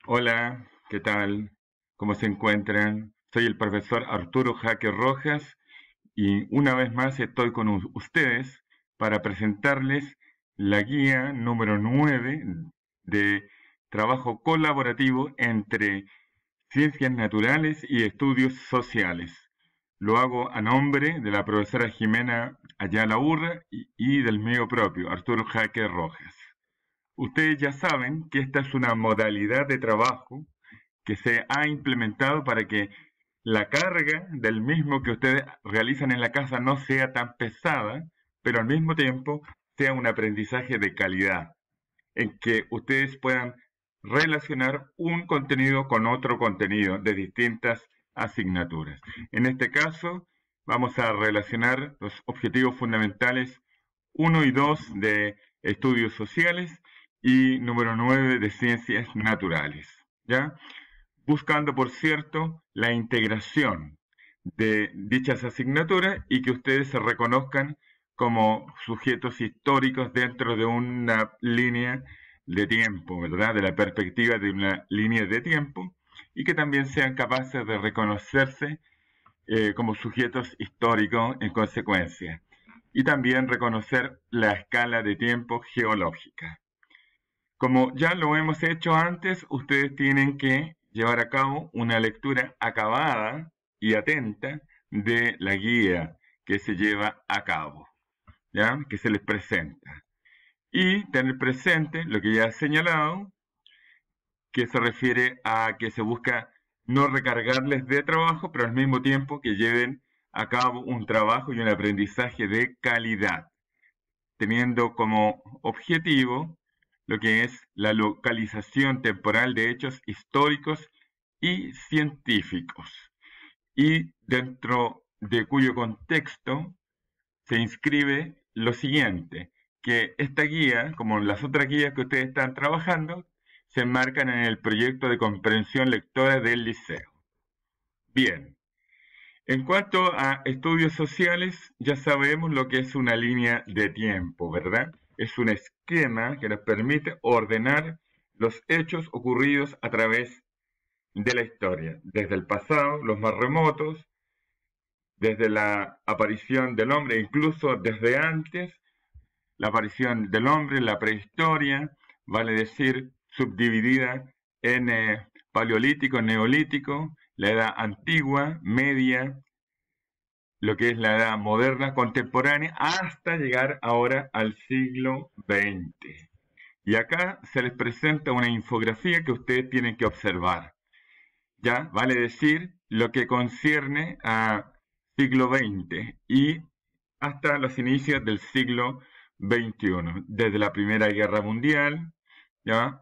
Hola, ¿qué tal? ¿Cómo se encuentran? Soy el profesor Arturo Jaque Rojas y una vez más estoy con ustedes para presentarles la guía número 9 de trabajo colaborativo entre ciencias naturales y estudios sociales. Lo hago a nombre de la profesora Jimena Ayala Urra y del mío propio, Arturo Jaque Rojas. Ustedes ya saben que esta es una modalidad de trabajo que se ha implementado para que la carga del mismo que ustedes realizan en la casa no sea tan pesada, pero al mismo tiempo sea un aprendizaje de calidad, en que ustedes puedan relacionar un contenido con otro contenido de distintas asignaturas. En este caso, vamos a relacionar los objetivos fundamentales uno y 2 de estudios sociales y número 9 de ciencias naturales. ¿Ya? Buscando, por cierto, la integración de dichas asignaturas y que ustedes se reconozcan como sujetos históricos dentro de una línea de tiempo, ¿verdad? De la perspectiva de una línea de tiempo y que también sean capaces de reconocerse como sujetos históricos en consecuencia y también reconocer la escala de tiempo geológica. Como ya lo hemos hecho antes, ustedes tienen que llevar a cabo una lectura acabada y atenta de la guía que se lleva a cabo, ¿ya? Que se les presenta. Y tener presente lo que ya he señalado, que se refiere a que se busca no recargarles de trabajo, pero al mismo tiempo que lleven a cabo un trabajo y un aprendizaje de calidad, teniendo como objetivo lo que es la localización temporal de hechos históricos y científicos, y dentro de cuyo contexto se inscribe lo siguiente, que esta guía, como las otras guías que ustedes están trabajando, se enmarcan en el proyecto de comprensión lectora del liceo. Bien, en cuanto a estudios sociales, ya sabemos lo que es una línea de tiempo, ¿verdad? Es un esquema que nos permite ordenar los hechos ocurridos a través de la historia, desde el pasado, los más remotos, desde la aparición del hombre, incluso desde antes, la aparición del hombre, la prehistoria, vale decir, subdividida en paleolítico, neolítico, la edad antigua, media, lo que es la edad moderna, contemporánea, hasta llegar ahora al siglo XX. Y acá se les presenta una infografía que ustedes tienen que observar. Ya, vale decir, lo que concierne a siglo XX y hasta los inicios del siglo XXI, desde la Primera Guerra Mundial, ya,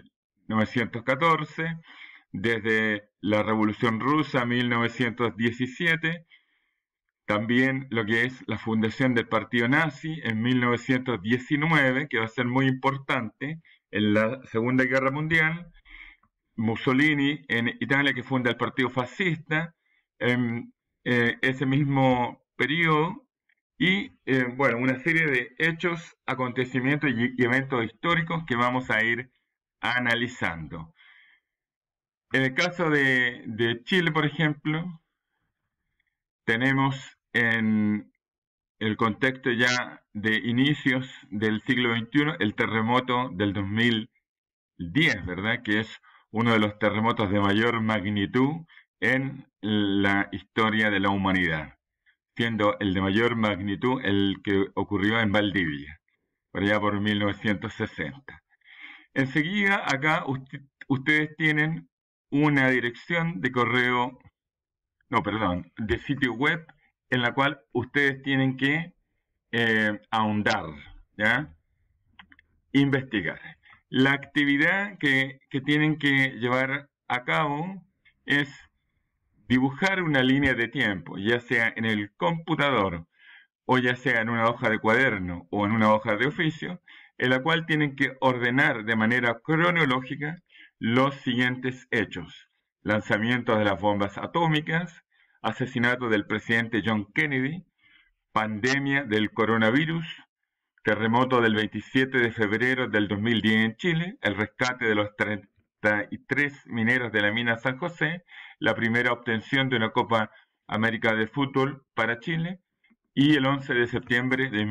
1914, desde la Revolución Rusa, 1917, también lo que es la fundación del partido nazi en 1919, que va a ser muy importante en la Segunda Guerra Mundial, Mussolini en Italia, que funda el partido fascista en ese mismo periodo, y bueno, una serie de hechos, acontecimientos y eventos históricos que vamos a ir analizando. En el caso de Chile, por ejemplo, tenemos en el contexto ya de inicios del siglo XXI, el terremoto del 2010, ¿verdad? Que es uno de los terremotos de mayor magnitud en la historia de la humanidad, siendo el de mayor magnitud el que ocurrió en Valdivia, por allá por 1960. Enseguida, acá ustedes tienen una dirección de correo, no, perdón, de sitio web en la cual ustedes tienen que ahondar, ¿ya? Investigar. La actividad que tienen que llevar a cabo es dibujar una línea de tiempo, ya sea en el computador o ya sea en una hoja de cuaderno o en una hoja de oficio, en la cual tienen que ordenar de manera cronológica los siguientes hechos: lanzamiento de las bombas atómicas, asesinato del presidente John Kennedy, pandemia del coronavirus, terremoto del 27 de febrero del 2010 en Chile, el rescate de los 63 mineros de la mina San José, la primera obtención de una Copa América de Fútbol para Chile, y el 11 de septiembre de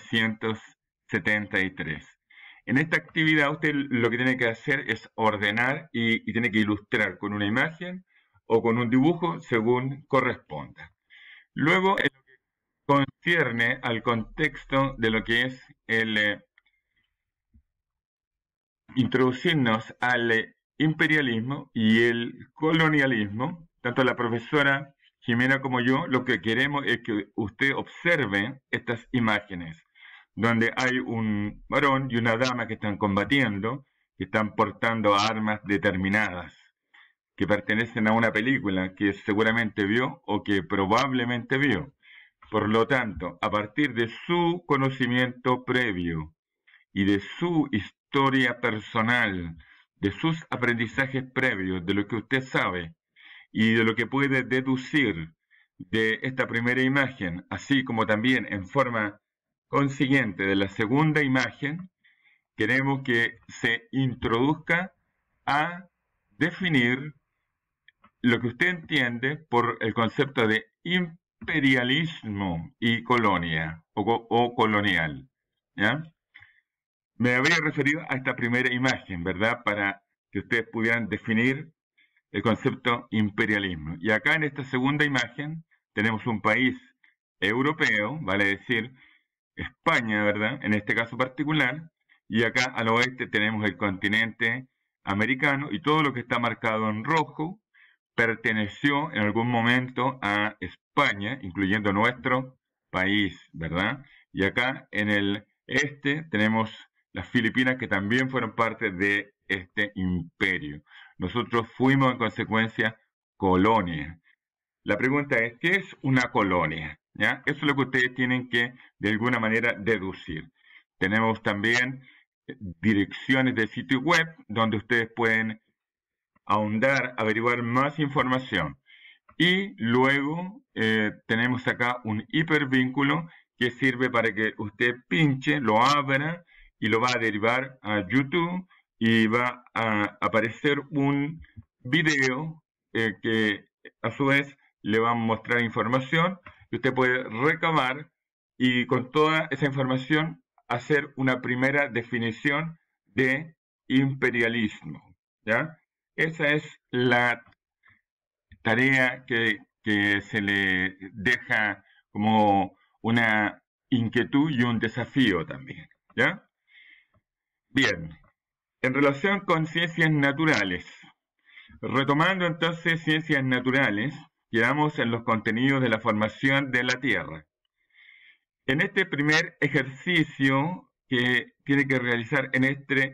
1973. En esta actividad usted lo que tiene que hacer es ordenar y tiene que ilustrar con una imagen o con un dibujo según corresponda. Luego, en lo que concierne al contexto de lo que es el introducirnos al imperialismo y el colonialismo, tanto la profesora Jimena como yo, lo que queremos es que usted observe estas imágenes, donde hay un varón y una dama que están combatiendo, que están portando armas determinadas, que pertenecen a una película que seguramente vio o que probablemente vio. Por lo tanto, a partir de su conocimiento previo y de su historia personal, de sus aprendizajes previos, de lo que usted sabe y de lo que puede deducir de esta primera imagen, así como también en forma consiguiente de la segunda imagen, queremos que se introduzca a definir lo que usted entiende por el concepto de imperialismo y colonia o colonial, ¿ya? Me habría referido a esta primera imagen, ¿verdad? Para que ustedes pudieran definir el concepto imperialismo. Y acá en esta segunda imagen tenemos un país europeo, vale decir, España, ¿verdad? En este caso particular, y acá al oeste tenemos el continente americano y todo lo que está marcado en rojo perteneció en algún momento a España, incluyendo nuestro país, ¿verdad? Y acá en el este tenemos las Filipinas que también fueron parte de este imperio. Nosotros fuimos en consecuencia colonia. La pregunta es, ¿qué es una colonia? ¿Ya? Eso es lo que ustedes tienen que de alguna manera deducir. Tenemos también direcciones de sitio web donde ustedes pueden ahondar, averiguar más información. Y luego tenemos acá un hipervínculo que sirve para que usted pinche, lo abra y lo va a derivar a YouTube y va a aparecer un video que a su vez le va a mostrar información que usted puede recabar y con toda esa información hacer una primera definición de imperialismo, ¿ya? Esa es la tarea que se le deja como una inquietud y un desafío también, ¿ya? Bien, en relación con ciencias naturales, retomando entonces ciencias naturales, quedamos en los contenidos de la formación de la Tierra. En este primer ejercicio que tiene que realizar en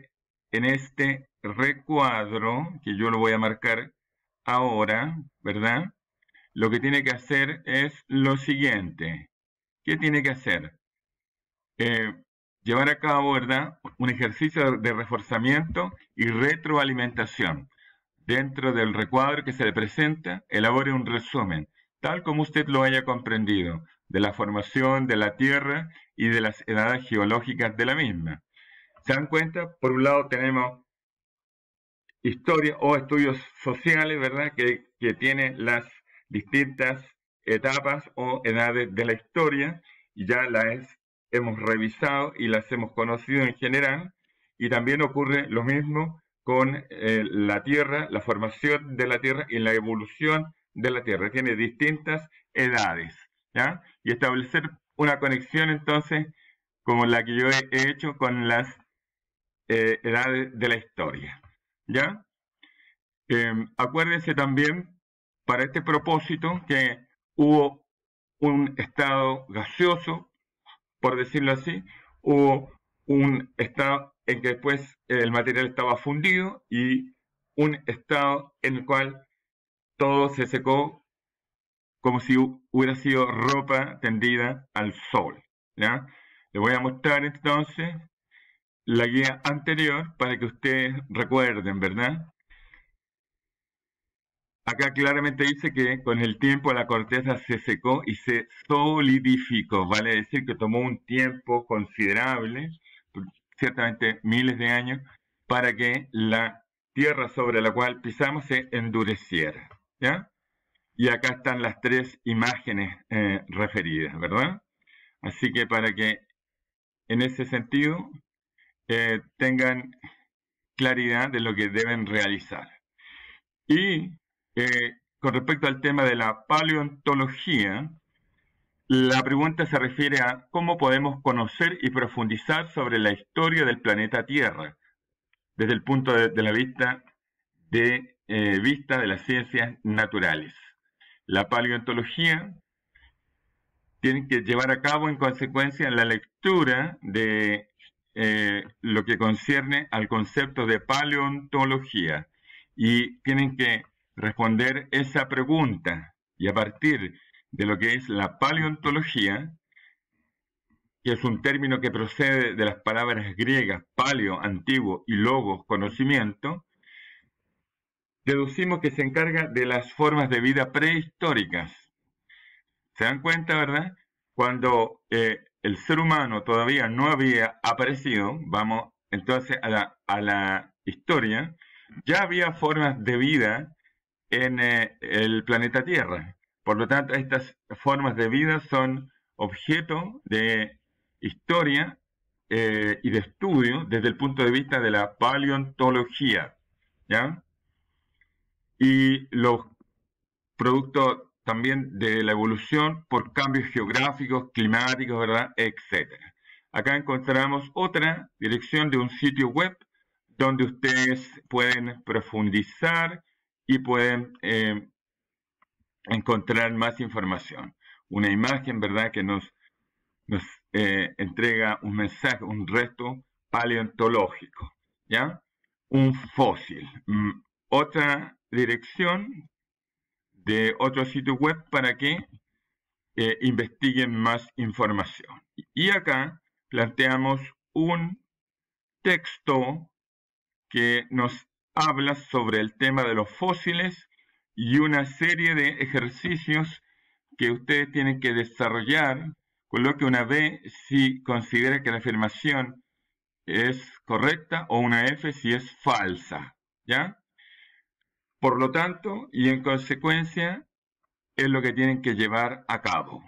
este recuadro, que yo lo voy a marcar ahora, ¿verdad? Lo que tiene que hacer es lo siguiente. ¿Qué tiene que hacer? Llevar a cabo, ¿verdad?, un ejercicio de reforzamiento y retroalimentación. Dentro del recuadro que se le presenta, elabore un resumen, tal como usted lo haya comprendido, de la formación de la Tierra y de las edades geológicas de la misma. ¿Se dan cuenta? Por un lado tenemos historia o estudios sociales, ¿verdad?, que tienen las distintas etapas o edades de la historia, y ya las hemos revisado y las hemos conocido en general, y también ocurre lo mismo con la Tierra, la formación de la Tierra y la evolución de la Tierra. Tiene distintas edades, ¿ya? Y establecer una conexión entonces como la que yo he hecho con las edades de la historia, ¿ya? Acuérdense también, para este propósito, que hubo un estado gaseoso, por decirlo así, hubo un estado en que después el material estaba fundido y un estado en el cual todo se secó como si hubiera sido ropa tendida al sol, ¿ya? Le voy a mostrar entonces la guía anterior para que ustedes recuerden, ¿verdad? Acá claramente dice que con el tiempo la corteza se secó y se solidificó, vale decir que tomó un tiempo considerable, ciertamente miles de años, para que la tierra sobre la cual pisamos se endureciera, ¿ya? Y acá están las tres imágenes referidas, ¿verdad? Así que para que en ese sentido tengan claridad de lo que deben realizar. Y con respecto al tema de la paleontología, la pregunta se refiere a cómo podemos conocer y profundizar sobre la historia del planeta Tierra desde el punto de la vista de las ciencias naturales. La paleontología tiene que llevar a cabo en consecuencia la lectura de lo que concierne al concepto de paleontología y tienen que responder esa pregunta y a partir de lo que es la paleontología, que es un término que procede de las palabras griegas paleo, antiguo, y logos, conocimiento, deducimos que se encarga de las formas de vida prehistóricas. ¿Se dan cuenta, verdad? Cuando el ser humano todavía no había aparecido, vamos entonces a la historia, ya había formas de vida en el planeta Tierra. Por lo tanto, estas formas de vida son objeto de historia y de estudio desde el punto de vista de la paleontología, ¿ya? Y los productos también de la evolución por cambios geográficos, climáticos, ¿verdad?, etcétera. Acá encontramos otra dirección de un sitio web donde ustedes pueden profundizar y pueden encontrar más información. Una imagen, ¿verdad?, que nos entrega un mensaje, un resto paleontológico, ¿ya? Un fósil. Otra dirección de otro sitio web para que investiguen más información. Y acá planteamos un texto que nos habla sobre el tema de los fósiles y una serie de ejercicios que ustedes tienen que desarrollar, con lo que una B si considera que la afirmación es correcta o una F si es falsa, ¿ya? Por lo tanto, y en consecuencia, es lo que tienen que llevar a cabo.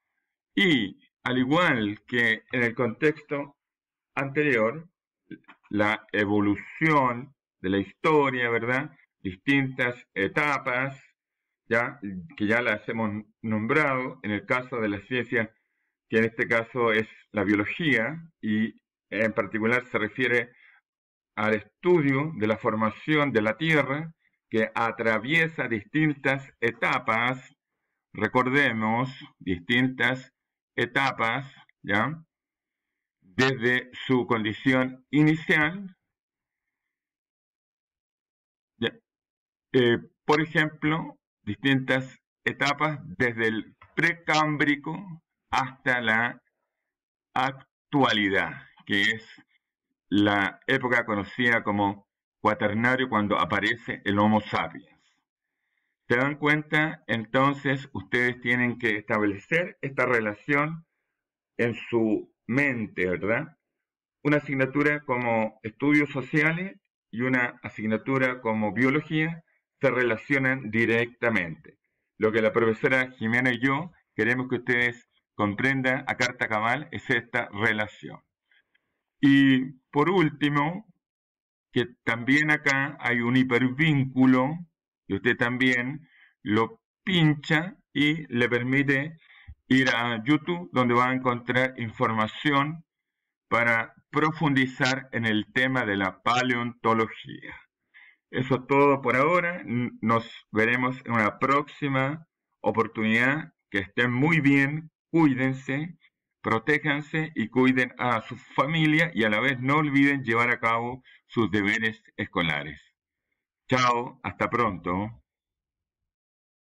Y al igual que en el contexto anterior, la evolución de la historia, ¿verdad? Distintas etapas, ¿ya? Que ya las hemos nombrado, en el caso de la ciencia, que en este caso es la biología, y en particular se refiere al estudio de la formación de la Tierra, que atraviesa distintas etapas, recordemos, distintas etapas, ¿ya? Desde su condición inicial, ¿ya? Por ejemplo, distintas etapas desde el precámbrico hasta la actualidad, que es la época conocida como Cuaternario, cuando aparece el Homo sapiens. ¿Se dan cuenta? Entonces ustedes tienen que establecer esta relación en su mente, ¿verdad? Una asignatura como estudios sociales y una asignatura como biología se relacionan directamente. Lo que la profesora Jimena y yo queremos que ustedes comprendan a carta cabal es esta relación. Y por último, que también acá hay un hipervínculo y usted también lo pincha y le permite ir a YouTube, donde va a encontrar información para profundizar en el tema de la paleontología. Eso es todo por ahora. Nos veremos en una próxima oportunidad. Que estén muy bien, cuídense, protéjanse y cuiden a su familia y a la vez no olviden llevar a cabo sus deberes escolares. Chao, hasta pronto.